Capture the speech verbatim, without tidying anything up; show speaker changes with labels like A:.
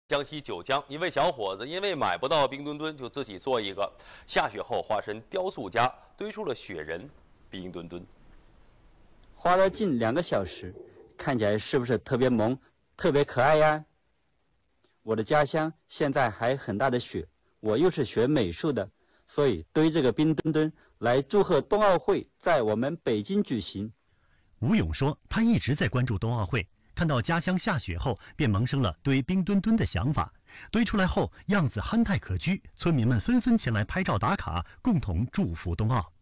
A: 江西九江，一位小伙子因为买不到冰墩墩，就自己做一个。下雪后，化身雕塑家，堆出了雪人冰墩墩。
B: 花了近两个小时，看起来是不是特别萌、特别可爱呀？我的家乡现在还很大的雪，我又是学美术的，所以堆这个冰墩墩来祝贺冬奥会在我们北京举行。
C: 吴勇说，他一直在关注冬奥会。看到家乡下雪后，便萌生了堆冰墩墩的想法。堆出来后，样子憨态可掬，村民们纷纷前来拍照打卡，共同祝福冬奥。